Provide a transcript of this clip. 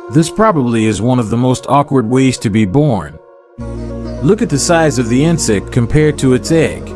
This probably is one of the most awkward ways to be born. Look at the size of the insect compared to its egg.